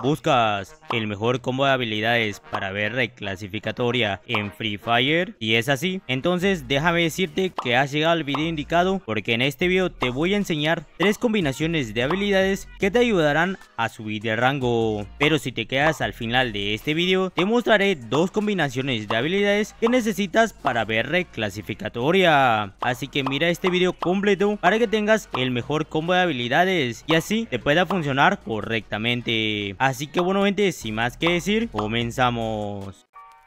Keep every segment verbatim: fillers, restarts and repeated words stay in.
¿Buscas el mejor combo de habilidades para ver reclasificatoria en Free Fire? Si es así, entonces déjame decirte que has llegado al video indicado, porque en este video te voy a enseñar tres combinaciones de habilidades que te ayudarán a subir de rango. Pero si te quedas al final de este video, te mostraré dos combinaciones de habilidades que necesitas para ver reclasificatoria. Así que mira este video completo para que tengas el mejor combo de habilidades y así te pueda funcionar correctamente. Así que bueno gente, sin más que decir, comenzamos.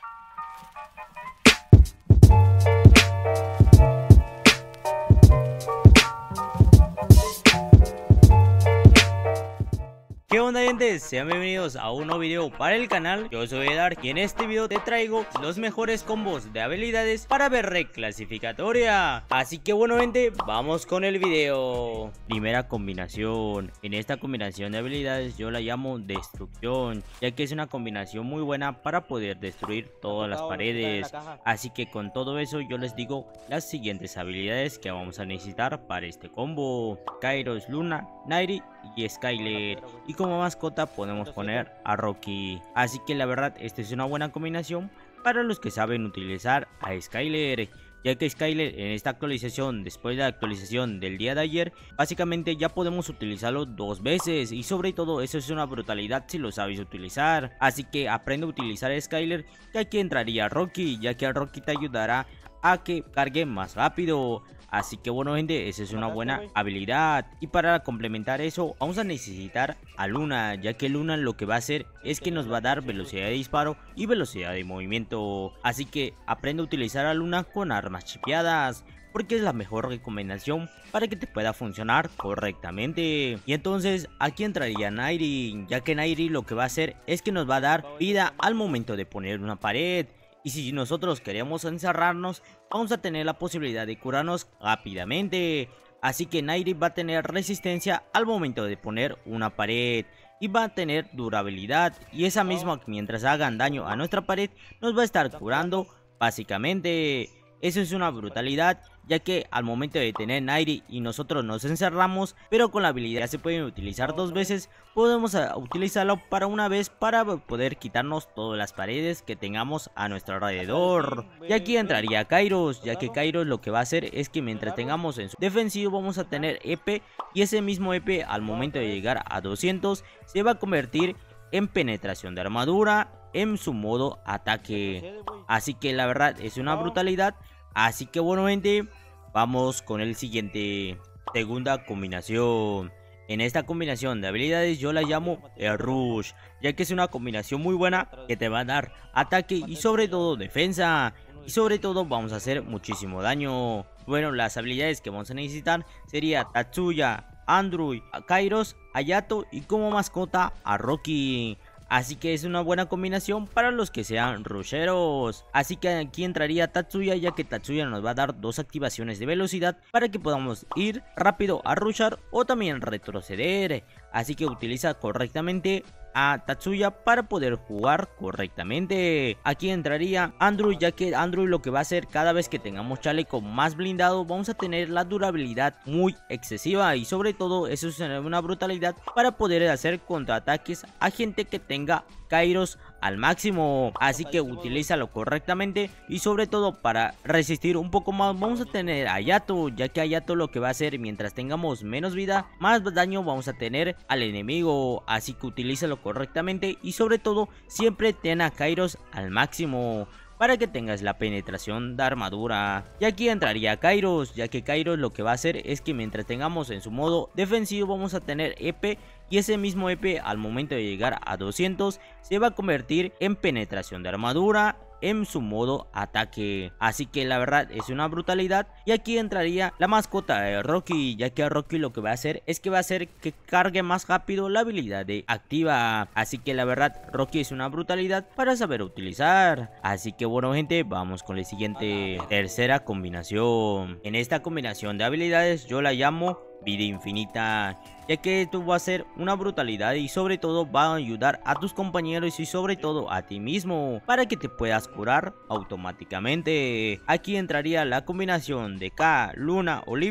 ¿Qué onda gente? Sean bienvenidos a un nuevo video para el canal. Yo soy Dark y en este video te traigo los mejores combos de habilidades para ver reclasificatoria. Así que bueno gente, vamos con el video. Primera combinación. En esta combinación de habilidades yo la llamo destrucción, ya que es una combinación muy buena para poder destruir todas las paredes. Así que con todo eso yo les digo las siguientes habilidades que vamos a necesitar para este combo: Kairos, Luna, Nayri y Skyler. Y como mascota podemos poner a Rocky. Así que la verdad esta es una buena combinación para los que saben utilizar a Skyler, ya que Skyler en esta actualización, después de la actualización del día de ayer, básicamente ya podemos utilizarlo dos veces, y sobre todo eso es una brutalidad si lo sabes utilizar. Así que aprende a utilizar a Skyler, y aquí entraría Rocky, ya que a Rocky te ayudará a que cargue más rápido. Así que bueno gente, esa es una buena habilidad. Y para complementar eso vamos a necesitar a Luna, ya que Luna lo que va a hacer es que nos va a dar velocidad de disparo y velocidad de movimiento. Así que aprende a utilizar a Luna con armas chipeadas, porque es la mejor recomendación para que te pueda funcionar correctamente. Y entonces aquí entraría Nayri, ya que Nayri lo que va a hacer es que nos va a dar vida al momento de poner una pared. Y si nosotros queremos encerrarnos, vamos a tener la posibilidad de curarnos rápidamente. Así que Nayri va a tener resistencia al momento de poner una pared. Y va a tener durabilidad. Y esa misma, mientras hagan daño a nuestra pared, nos va a estar curando básicamente. Eso es una brutalidad, ya que al momento de tener Nayri y nosotros nos encerramos, pero con la habilidad se pueden utilizar dos veces, podemos utilizarlo para una vez para poder quitarnos todas las paredes que tengamos a nuestro alrededor. Y aquí entraría Kairos, ya que Kairos lo que va a hacer es que mientras tengamos en su defensivo vamos a tener E P, y ese mismo E P al momento de llegar a doscientos se va a convertir en penetración de armadura en su modo ataque. Así que la verdad es una brutalidad. Así que bueno gente, vamos con el siguiente. Segunda combinación. En esta combinación de habilidades yo la llamo el Rush, ya que es una combinación muy buena que te va a dar ataque y sobre todo defensa. Y sobre todo vamos a hacer muchísimo daño. Bueno, las habilidades que vamos a necesitar sería Tatsuya, Andrew, Kairos, Hayato y como mascota a Rocky. Así que es una buena combinación para los que sean rusheros. Así que aquí entraría Tatsuya, ya que Tatsuya nos va a dar dos activaciones de velocidad para que podamos ir rápido a rushar o también retroceder. Así que utiliza correctamente a Tatsuya para poder jugar correctamente. Aquí entraría Andrew, ya que Andrew lo que va a hacer, cada vez que tengamos chaleco más blindado vamos a tener la durabilidad muy excesiva, y sobre todo eso es una brutalidad para poder hacer contraataques a gente que tenga Kairos al máximo. Así que utilízalo correctamente, y sobre todo para resistir un poco más vamos a tener a Hayato, ya que Hayato lo que va a hacer, mientras tengamos menos vida más daño vamos a tener al enemigo. Así que utilízalo correctamente y sobre todo siempre ten a Kairos al máximo para que tengas la penetración de armadura. Y aquí entraría Kairos, ya que Kairos lo que va a hacer es que mientras tengamos en su modo defensivo vamos a tener E P, y ese mismo E P al momento de llegar a doscientos se va a convertir en penetración de armadura en su modo ataque. Así que la verdad es una brutalidad. Y aquí entraría la mascota de Rocky, ya que a Rocky lo que va a hacer es que va a hacer que cargue más rápido la habilidad de activa. Así que la verdad Rocky es una brutalidad para saber utilizar. Así que bueno gente, vamos con la siguiente. Tercera combinación. En esta combinación de habilidades yo la llamo vida infinita, ya que esto va a ser una brutalidad y sobre todo va a ayudar a tus compañeros y sobre todo a ti mismo para que te puedas curar automáticamente. Aquí entraría la combinación de K, Luna, Olivia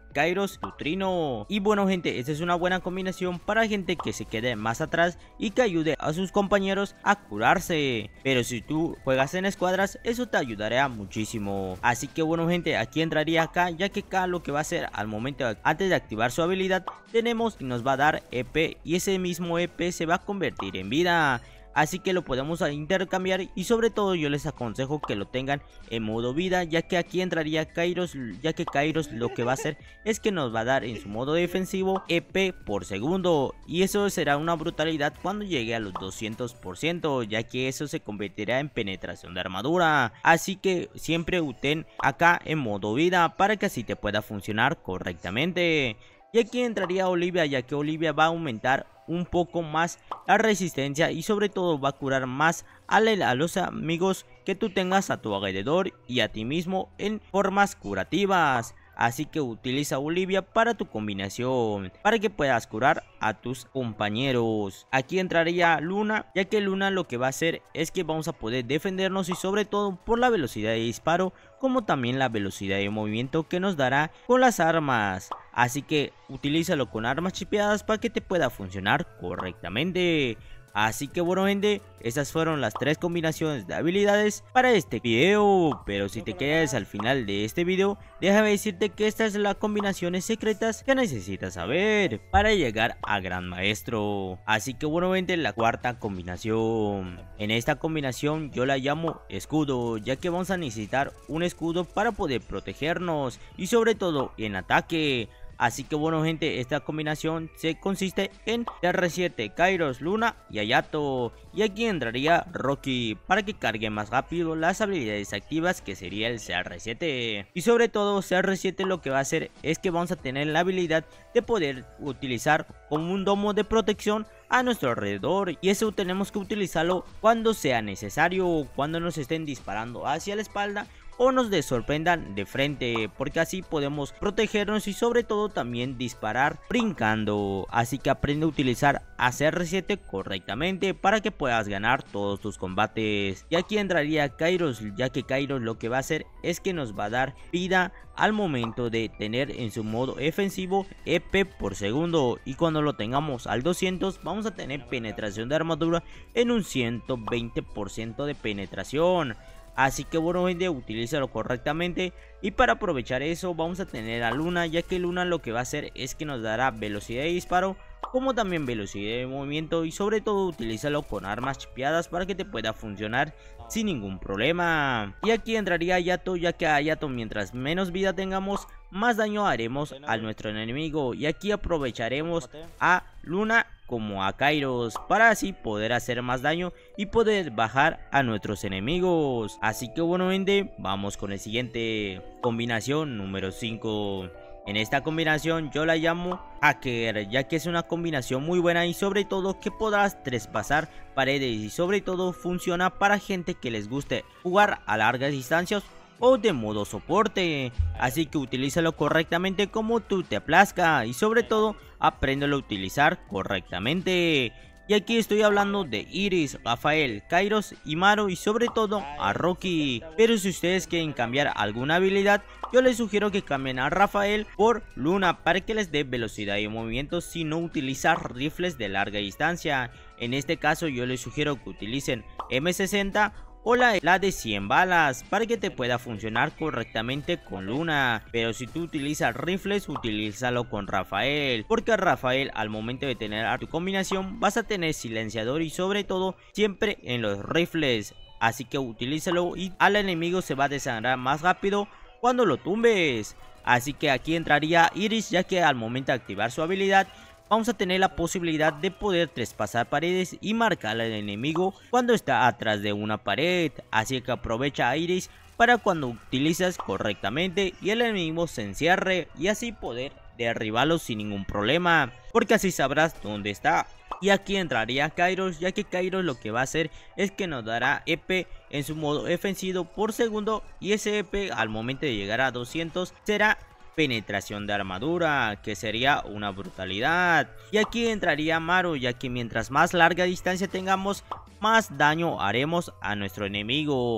Kairos Neutrino. Y bueno gente, esta es una buena combinación para gente que se quede más atrás y que ayude a sus compañeros a curarse. Pero si tú juegas en escuadras, eso te ayudaría muchísimo. Así que bueno gente, aquí entraría acá, ya que acá lo que va a hacer al momento antes de activar su habilidad, tenemos y nos va a dar E P, y ese mismo E P se va a convertir en vida. Así que lo podemos intercambiar, y sobre todo yo les aconsejo que lo tengan en modo vida, ya que aquí entraría Kairos, ya que Kairos lo que va a hacer es que nos va a dar en su modo defensivo E P por segundo, y eso será una brutalidad cuando llegue a los doscientos por ciento, ya que eso se convertirá en penetración de armadura. Así que siempre uten acá en modo vida para que así te pueda funcionar correctamente. Y aquí entraría Olivia, ya que Olivia va a aumentar un poco más la resistencia y sobre todo va a curar más a, a los amigos que tú tengas a tu alrededor y a ti mismo en formas curativas. Así que utiliza Olivia para tu combinación, para que puedas curar a tus compañeros. Aquí entraría Luna, ya que Luna lo que va a hacer es que vamos a poder defendernos, y sobre todo por la velocidad de disparo, como también la velocidad de movimiento que nos dará con las armas. Así que utilízalo con armas chipeadas para que te pueda funcionar correctamente. Así que bueno gente, estas fueron las tres combinaciones de habilidades para este video. Pero si te quedas al final de este video, déjame decirte que estas son las combinaciones secretas que necesitas saber para llegar a Gran Maestro. Así que bueno gente, la cuarta combinación. En esta combinación yo la llamo escudo, ya que vamos a necesitar un escudo para poder protegernos y sobre todo en ataque. Así que bueno gente, esta combinación se consiste en C R siete, Kairos, Luna y Hayato. Y aquí entraría Rocky para que cargue más rápido las habilidades activas, que sería el C R siete. Y sobre todo C R siete lo que va a hacer es que vamos a tener la habilidad de poder utilizar como un domo de protección a nuestro alrededor, y eso tenemos que utilizarlo cuando sea necesario, cuando nos estén disparando hacia la espalda o nos de sorprendan de frente, porque así podemos protegernos y sobre todo también disparar brincando. Así que aprende a utilizar a C R siete correctamente para que puedas ganar todos tus combates. Y aquí entraría Kairos, ya que Kairos lo que va a hacer es que nos va a dar vida al momento de tener en su modo defensivo E P por segundo, y cuando lo tengamos al doscientos vamos a tener penetración de armadura en un ciento veinte por ciento de penetración. Así que bueno gente, utilízalo correctamente. Y para aprovechar eso vamos a tener a Luna, ya que Luna lo que va a hacer es que nos dará velocidad de disparo como también velocidad de movimiento, y sobre todo utilízalo con armas chipeadas para que te pueda funcionar sin ningún problema. Y aquí entraría Hayato, ya que a Hayato mientras menos vida tengamos, más daño haremos a nuestro enemigo, y aquí aprovecharemos a Luna como a Kairos para así poder hacer más daño y poder bajar a nuestros enemigos. Así que bueno gente, vamos con el siguiente combinación número cinco. En esta combinación yo la llamo Hacker, ya que es una combinación muy buena y sobre todo que podrás traspasar paredes, y sobre todo funciona para gente que les guste jugar a largas distancias o de modo soporte. Así que utilízalo correctamente como tú te plazca, y sobre todo apréndelo a utilizar correctamente. Y aquí estoy hablando de Iris, Rafael, Kairos y Maru, y sobre todo a Rocky. Pero si ustedes quieren cambiar alguna habilidad, yo les sugiero que cambien a Rafael por Luna para que les dé velocidad y movimiento si no utilizar rifles de larga distancia. En este caso yo les sugiero que utilicen M sesenta o la, la de cien balas para que te pueda funcionar correctamente con Luna. Pero si tú utilizas rifles, utilízalo con Rafael, porque Rafael al momento de tener a tu combinación vas a tener silenciador y sobre todo siempre en los rifles. Así que utilízalo y al enemigo se va a desangrar más rápido cuando lo tumbes. Así que aquí entraría Iris, ya que al momento de activar su habilidad vamos a tener la posibilidad de poder traspasar paredes y marcar al enemigo cuando está atrás de una pared. Así que aprovecha a Iris para cuando utilizas correctamente y el enemigo se encierre, y así poder derribarlo sin ningún problema, porque así sabrás dónde está. Y aquí entraría Kairos, ya que Kairos lo que va a hacer es que nos dará E P en su modo defensivo por segundo, y ese E P al momento de llegar a doscientos será penetración de armadura, que sería una brutalidad. Y aquí entraría Maru, ya que mientras más larga distancia tengamos, más daño haremos a nuestro enemigo.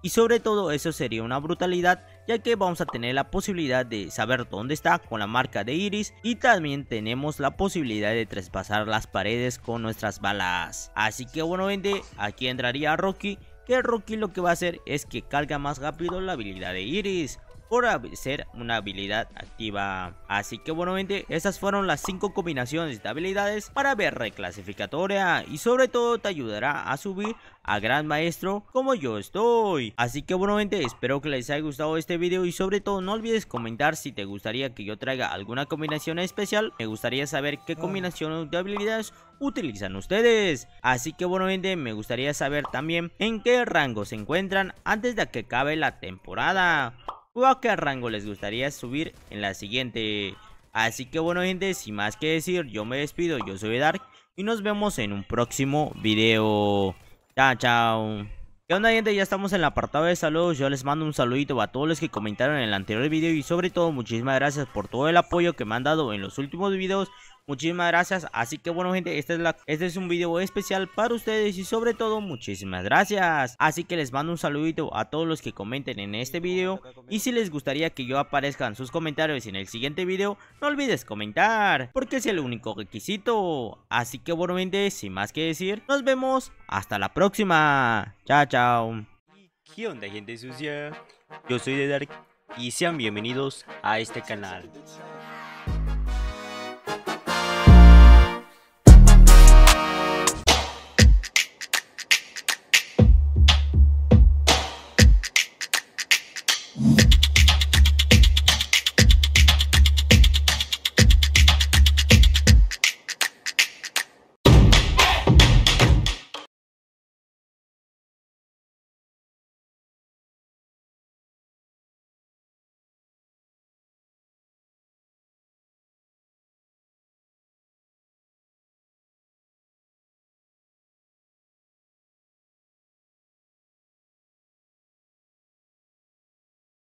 y sobre todo eso sería una brutalidad, ya que vamos a tener la posibilidad de saber dónde está con la marca de Iris y también tenemos la posibilidad de traspasar las paredes con nuestras balas. Así que bueno gente, aquí entraría Rocky, que Rocky lo que va a hacer es que carga más rápido la habilidad de Iris por ser una habilidad activa. Así que bueno gente, esas fueron las cinco combinaciones de habilidades para ver reclasificatoria y sobre todo te ayudará a subir a gran maestro como yo estoy. Así que bueno gente, espero que les haya gustado este video y sobre todo no olvides comentar si te gustaría que yo traiga alguna combinación especial. Me gustaría saber qué combinación de habilidades utilizan ustedes. Así que bueno gente, me gustaría saber también en qué rango se encuentran antes de que acabe la temporada, o a qué rango les gustaría subir en la siguiente. Así que bueno gente, sin más que decir, yo me despido, yo soy Dark y nos vemos en un próximo video. Chao, chao. ¿Qué onda gente? Ya estamos en el apartado de saludos. Yo les mando un saludito a todos los que comentaron en el anterior video y sobre todo muchísimas gracias por todo el apoyo que me han dado en los últimos videos. Muchísimas gracias. Así que bueno gente, este es, la, este es un video especial para ustedes y sobre todo muchísimas gracias. Así que les mando un saludito a todos los que comenten en este video y si les gustaría que yo aparezca en sus comentarios en el siguiente video, no olvides comentar, porque es el único requisito. Así que bueno gente, sin más que decir, nos vemos hasta la próxima. Chao, chao. ¿Qué onda gente sucia? Yo soy The Dark y sean bienvenidos a este canal.